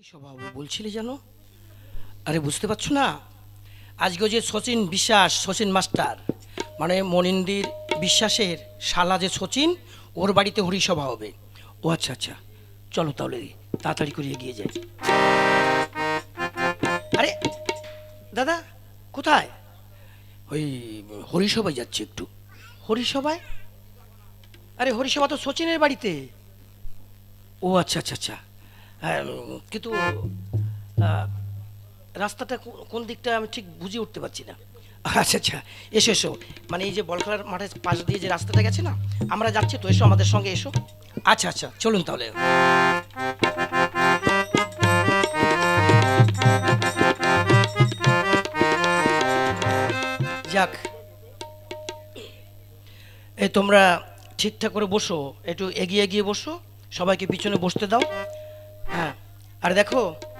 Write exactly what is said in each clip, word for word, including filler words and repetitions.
স্বভাব বলছিলে জানো? আরে বুঝতে পারছো না, আজকে যে সচিন বিশ্বাস, সচিন মাস্টার মানে মনিন্দির বিশ্বাসের শালা যে সচিন, ওর বাড়িতে হরিসভা হবে। ও আচ্ছা আচ্ছা, চলো তাহলে তাড়াতাড়ি করে এগিয়ে যাই। আরে দাদা কোথায়? ওই হরিসভায় যাচ্ছি একটু। হরিসভায়? আরে হরিসভা তো সচিনের বাড়িতে। ও আচ্ছা আচ্ছা আচ্ছা, কিন্তু রাস্তাটা কোন দিকটা আমি ঠিক বুঝে উঠতে পারছি না। আচ্ছা আচ্ছা, এসো এসো, মানে এই যে বল খেলার মাঠের পাশ দিয়ে যে রাস্তাটা গেছে না, আমরা যাচ্ছি তো, এসো আমাদের সঙ্গে এসো। আচ্ছা আচ্ছা চলুন তাহলে। যাক, এই তোমরা ঠিকঠাক করে বসো, একটু এগিয়ে এগিয়ে বসো, সবাইকে পিছনে বসতে দাও। হ্যাঁ, আর দেখো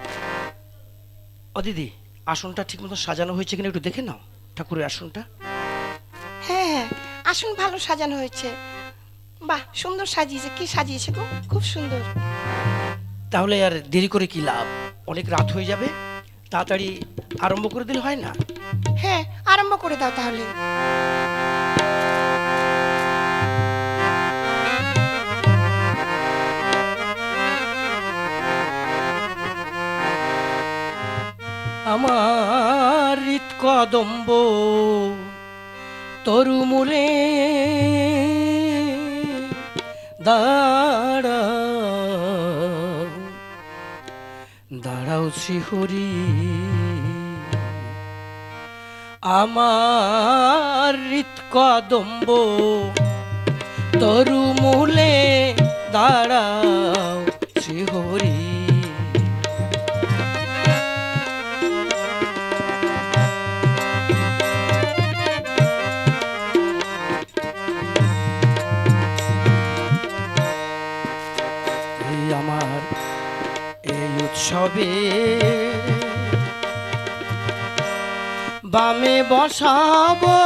ও দিদি, আসনটা ঠিক মতো সাজানো হয়েছে কিনা একটু দেখে নাও, ঠাকুরের আসনটা। হ্যাঁ হ্যাঁ, আসন ভালো সাজানো হয়েছে। বাহ, সুন্দর সাজিয়েছে। কি সাজিয়েছে গো, খুব সুন্দর। তাহলে আর দেরি করে কি লাভ, অনেক রাত হয়ে যাবে, তাড়াতাড়ি আরম্ভ করে দিলে হয় না? হ্যাঁ, আরম্ভ করে দাও তাহলে। আমার হৃদ কদম্ব তরুমূলে দাঁড়াও দাঁড়াও শ্রীহরি, আমার হৃদ কদম্ব তরুমূলে দাঁড়াও শ্রীহরি। আমার এই উৎসবে বামে বসাবো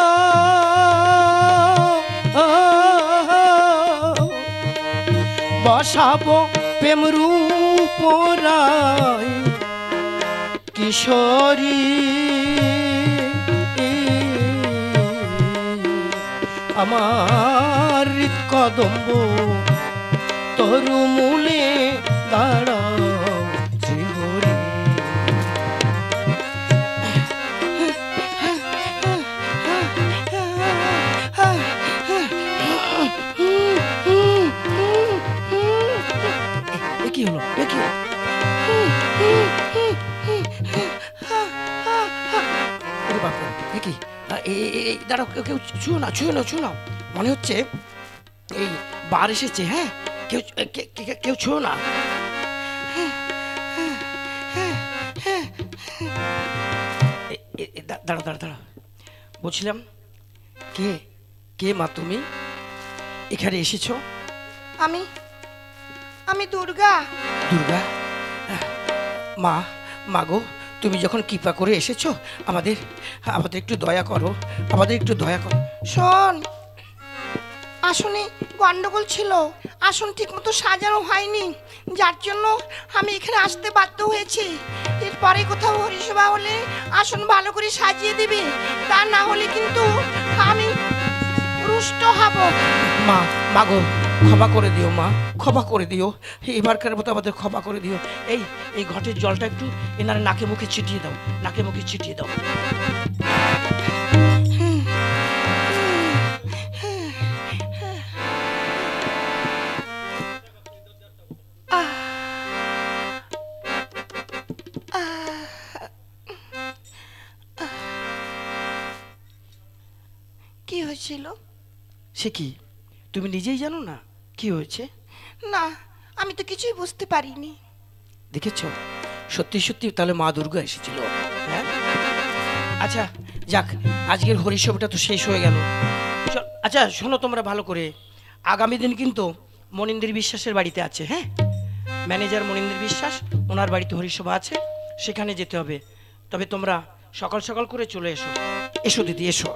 বসাবো প্রেম রূপ রায় কিশোরী, আমার হৃদ কদম্ব তরুমূলে দাঁড়াও শ্রীহরি। কি হলো, কি কি দাঁড়াও, কেউ ছুঁয়ো না, ছুঁয়ো না, ছুঁয়ো না, মনে হচ্ছে এই বার এসেছে। হ্যাঁ, কেউ কেউ ছুঁয়ো না। দাঁড়া দাঁড়া দাঁড়া, বলছিলাম কে কে মা তুমি এখানে এসেছো? আমি আমি দুর্গা। দুর্গা? মা মাগো, তুমি যখন কৃপা করে এসেছো, আমাদের আমাদের একটু দয়া করো, আমাদের একটু দয়া করো। শোন, আসনে গন্ডগোল ছিল, আসন ঠিক মতো সাজানো হয়নি, যার জন্য আমি এখানে আসতে বাধ্য হয়েছি। এরপরে কোথাও হরিসভা হলে আসন ভালো করে সাজিয়ে দিবি, তা না হলে কিন্তু আমি রুষ্ট হব। মা মাগো, ক্ষমা করে দিও মা, ক্ষমা করে দিও, এবারকার মতো আমাদের ক্ষমা করে দিও। এই এই ঘটের জলটা একটু এনার নাকে মুখে ছিটিয়ে দাও, নাকে মুখে ছিটিয়ে দাও। কি হয়েছিল? সে কি, তুমি নিজেই জানো না কি হয়েছে? না, আমি তো কিছুই বুঝতে পারিনি। দেখেছ, সত্যি সত্যি তাহলে মা দুর্গা এসেছিল। হ্যাঁ, আচ্ছা যাক, আজকের হরিসভাটা তো শেষ হয়ে গেল। আচ্ছা শোনো তোমরা ভালো করে, আগামী দিন কিন্তু মনিন্দির বিশ্বাসের বাড়িতে আছে। হ্যাঁ, ম্যানেজার মনিন্দির বিশ্বাস, ওনার বাড়িতে হরিসভা আছে, সেখানে যেতে হবে। তবে তোমরা সকাল সকাল করে চলে এসো। এসো দিদি, এসো।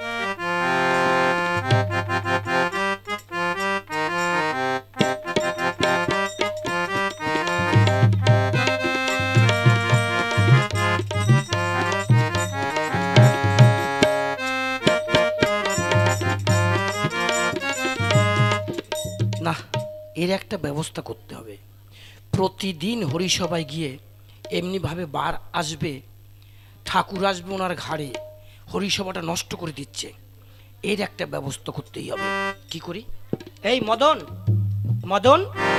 এর একটা ব্যবস্থা করতে হবে। প্রতিদিন হরিসভায় গিয়ে এমনিভাবে বার আসবে, ঠাকুর আসবে ওনার ঘাড়ে, হরিসভাটা নষ্ট করে দিচ্ছে। এর একটা ব্যবস্থা করতেই হবে। কি করি? এই মদন, মদন,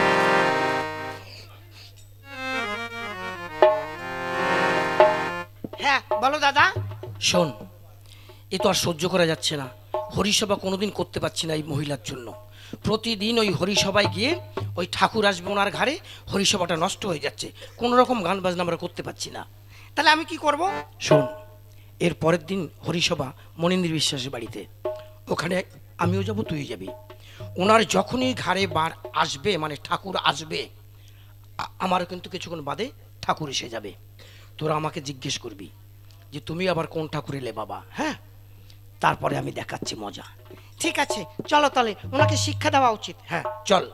হ্যাঁ বলো দাদা। শোন, এ তো আর সহ্য করা যাচ্ছে না। হরিসভা কোনোদিন করতে পারছি না এই মহিলার জন্য। প্রতিদিন ওই হরিসভায় গিয়ে ওই ঠাকুর আসবে ওনার ঘাড়ে, হরিসভাটা নষ্ট হয়ে যাচ্ছে। কোনো রকম গান বাজনা আমরা করতে পারছি না। তাহলে আমি কি করব? শোন, এর পরের দিন হরিসভা মনীন্দ্র বিশ্বাসের বাড়িতে, ওখানে আমিও যাব, তুই যাবি। ওনার যখনই ঘাড়ে বার আসবে, মানে ঠাকুর আসবে, আমারও কিন্তু কিছুক্ষণ বাদে ঠাকুর এসে যাবে। তোরা আমাকে জিজ্ঞেস করবি যে তুমি আবার কোন ঠাকুর এলে বাবা, হ্যাঁ? তারপরে আমি দেখাচ্ছি মজা। ঠিক আছে, চলো তাহলে, ওনাকে শিক্ষা দেওয়া উচিত। হ্যাঁ চল।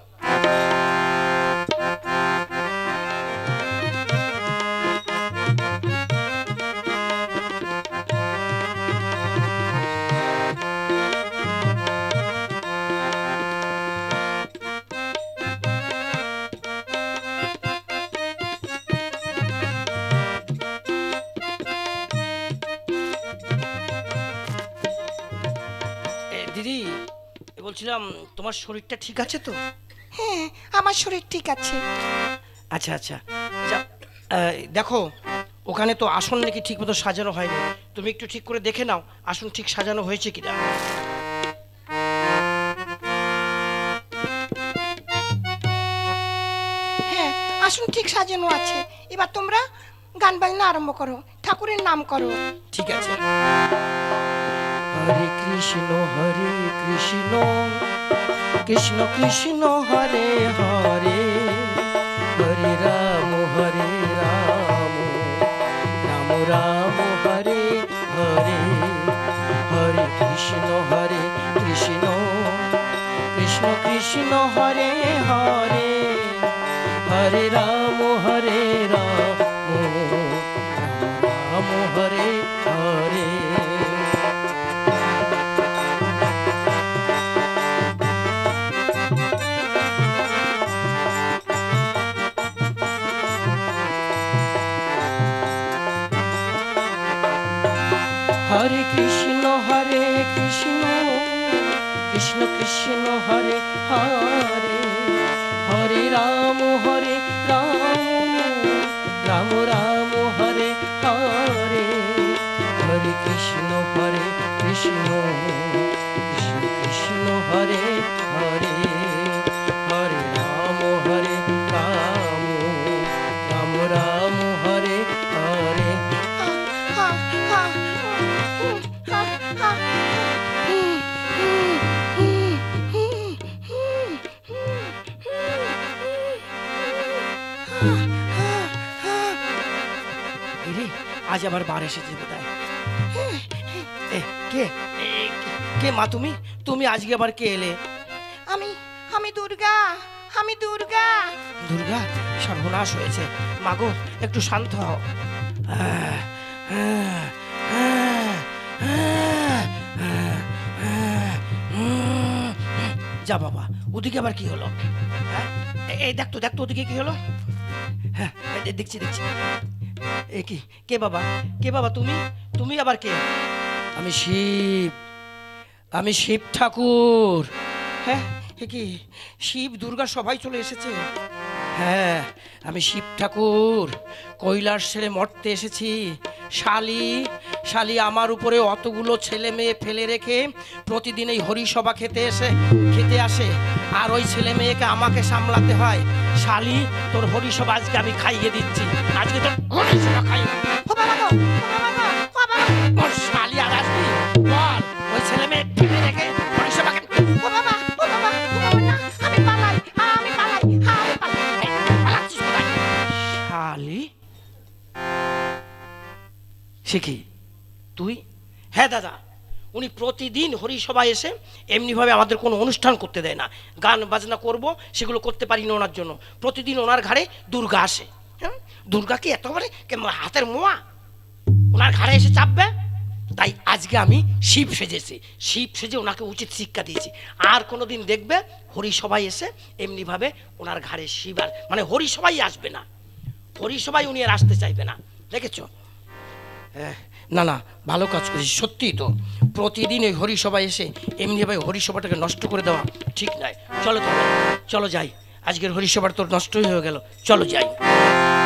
দিদি, বলছিলাম তোমার শরীরটা ঠিক আছে তো? হ্যাঁ, আমার শরীর ঠিক আছে। আচ্ছা আচ্ছা, দেখো ওখানে তো আসন নাকি ঠিক মতো সাজানো হয়নি। তুমি একটু ঠিক করে দেখে নাও আসন ঠিক সাজানো হয়েছে কিনা। হ্যাঁ, আসন ঠিক সাজানো আছে। এবার তোমরা গান বাজনা আরম্ভ করো, ঠাকুরের নাম করো। ঠিক আছে। হরে কৃষ্ণ হরে কৃষ্ণ কৃষ্ণ কৃষ্ণ হরে হরে, হরে রাম হরে রাম রাম রাম হরে হরে, হরে কৃষ্ণ হরে কৃষ্ণ কৃষ্ণ কৃষ্ণ হরে হরে, হরে রাম হরে রাম রাম হরে হরে। হরে কৃষ্ণ হরে কৃষ্ণ কৃষ্ণ কৃষ্ণ হরে হরে, হরে রাম হরে রাম রাম রাম হরে হরে, হরে কৃষ্ণ হরে কৃষ্ণ কৃষ্ণ কৃষ্ণ হরে হরে, হরে রাম হরে রাম রাম রাম হরে হরে। আজ আবার বার এসেছে বোধহয়। কে কে মা তুমি? তুমি আজকে আবার কে এলে? আমি আমি দুর্গা, আমি দুর্গা। দুর্গা? সর্বনাশ হয়েছে। মাগো একটু শান্ত হও। যা বাবা, ওদিকে আবার কি হলো? এই দেখতো দেখতো ওদিকে কি হলো? হ্যাঁ দেখছি দেখছি। এ কি? কে বাবা? কে বাবা তুমি? তুমি আবার কে? আমি শিব, আমি শিব ঠাকুর। হ্যাঁ কি শিব দুর্গা সবাই চলে এসেছে? হ্যাঁ আমি শিব ঠাকুর, কৈলাস ছেড়ে মরতে এসেছি। শালি শালি আমার উপরে অতগুলো ছেলে মেয়ে ফেলে রেখে প্রতিদিন এই হরিসভা খেতে এসে খেতে আসে, আর ওই ছেলে মেয়েকে আমাকে সামলাতে হয়। শালি তোর হরিসভা আজকে আমি খাইয়ে দিচ্ছি, আজকে তোর হরিসভা খাই। শালি আর আসবি বল, ওই ছেলে মেয়ে ফেলে রেখে হরিসভা খেতে। শালি সে কি তুই? হ্যাঁ দাদা, উনি প্রতিদিন হরিসভায় এসে এমনিভাবে আমাদের কোনো অনুষ্ঠান করতে দেয় না। গান বাজনা করব সেগুলো করতে পারি না ওনার জন্য। প্রতিদিন ওনার ঘাড়ে দুর্গা আসে। হ্যাঁ, দুর্গা কি এতবারে হাতের মোয়া ওনার ঘাড়ে এসে চাপবে? তাই আজকে আমি শিব সেজেছি, শিব সেজে ওনাকে উচিত শিক্ষা দিয়েছি। আর কোনোদিন দেখবে হরিসভায় এসে এমনিভাবে ওনার ঘাড়ে শিব আর মানে হরিসভাই আসবে না, হরিসভায় উনি আর আসতে চাইবে না, দেখেছো? হ্যাঁ, না না ভালো কাজ করেছি, সত্যিই তো প্রতিদিন ওই হরিসভায় এসে এমনিভাবে হরিসভাটাকে নষ্ট করে দেওয়া ঠিক নয়। চলো তবে, চলো যাই, আজকের হরিসভাটা তোর নষ্টই হয়ে গেল, চলো যাই।